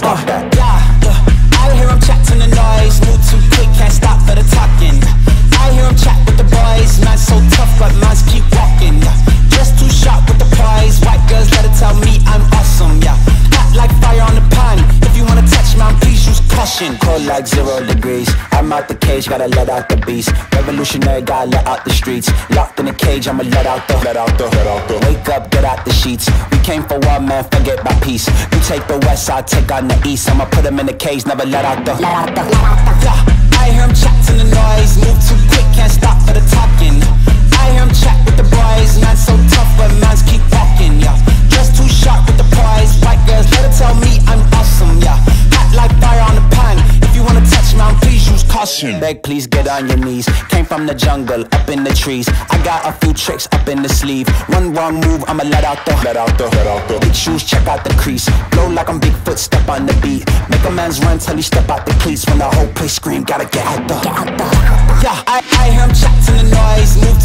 Yeah, I hear him chat to the noise. Move too quick, can't stop for the talking. I hear him chat with the boys. Man so tough, but mans keep walking. Just too sharp with the prize. White girls let it tell me I'm awesome. Yeah, hot like fire on the pan. If you wanna touch me, please use caution. Cold like 0 degrees. I'm out the cage, gotta let out the beast. Revolutionary, gotta let out the streets. Locked in a cage, I'ma let out the Wake up, get out the sheets. We came for war, man, forget my peace. You take the west, I'll take on the east. I'ma put him in the cage, never let out the Yeah, I hear him chat to the noise. Move too quick, can't stop for the talking. I hear him chat with the boys. Man so tough, but mans keep walking. Yeah, just too sharp with the prize. White girls, let it tell me I'm awesome. Yeah, hot like fire on the pan. If you wanna touch me, please use caution. Beg, please get on your knees. Came from the jungle, up in the trees. I got a few tricks up in the sleeve. One wrong move, I'ma let out the Big shoes, check out the crease. Blow like I'm Bigfoot, step on the beat. Make a man's run till he step out the cleats. When the whole place scream, gotta get out the Yeah, I hear him chat to the noise. Move